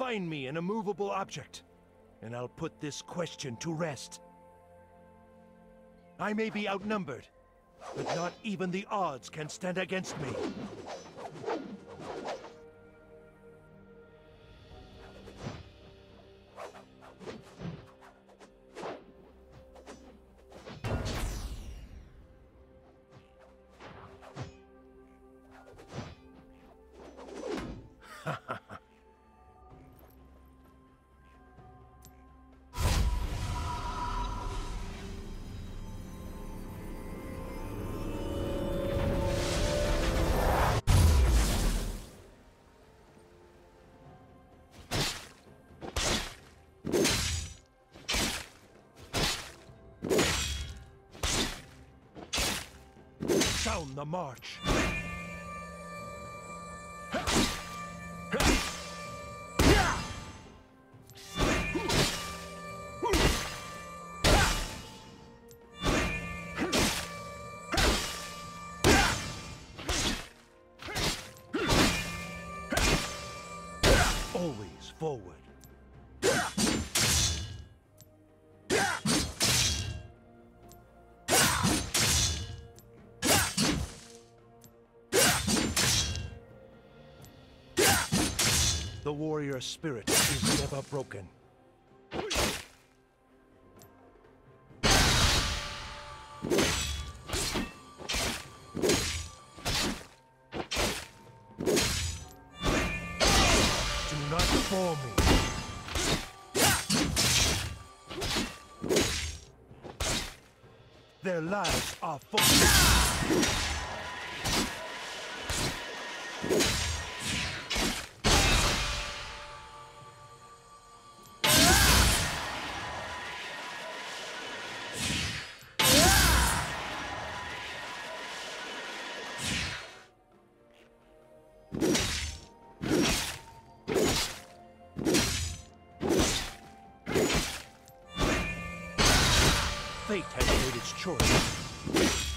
Find me an immovable object, and I'll put this question to rest. I may be outnumbered, but not even the odds can stand against me. Sound the march. Always forward. The warrior spirit is never broken. Do not bore me. Their lives are full. Fate has made its choice.